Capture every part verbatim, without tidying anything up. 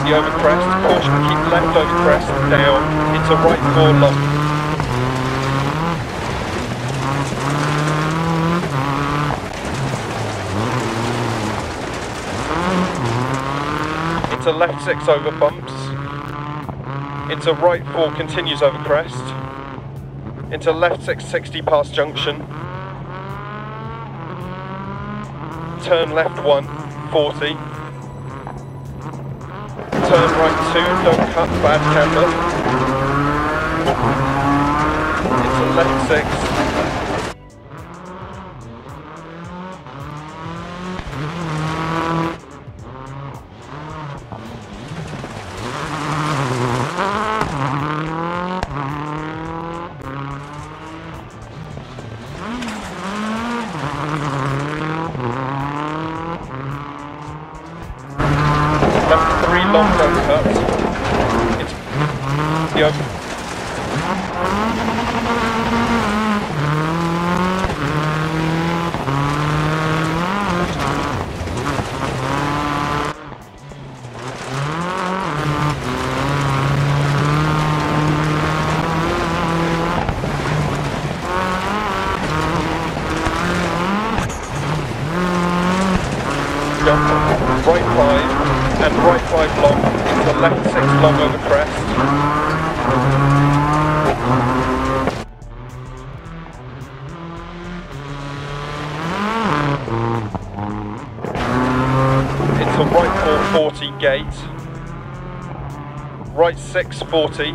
sixty over crest. Caution, keep left over crest, down, into right four long. Into left six over bumps. Into right four continues over crest. Into left six sixty past junction. Turn left one, forty. Turn right two, don't cut, bad camber. Into left six. Long don't cut. It's the open. Jump right five and right five long into left six long over crest. Into right four forty gate. Right six forty.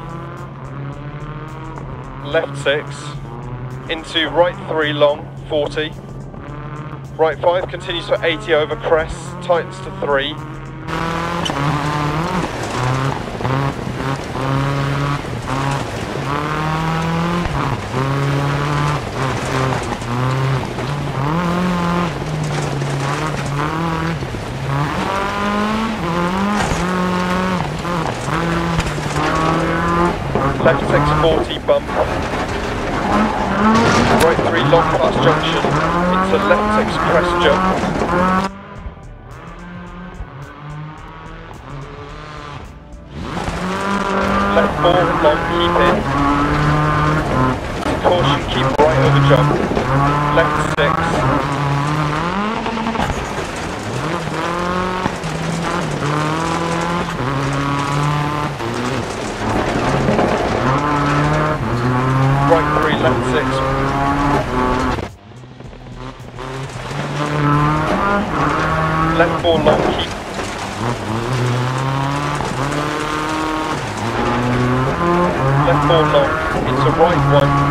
Left six. Into right three long forty. Right five continues for eighty over crest, tightens to three. Left six forty bump. Right three long past junction. Into left six crest jump. Left four long, keep in. Caution, keep right over jump. Left six. Right three, left six. Left four long, keep. Left four long, into right one.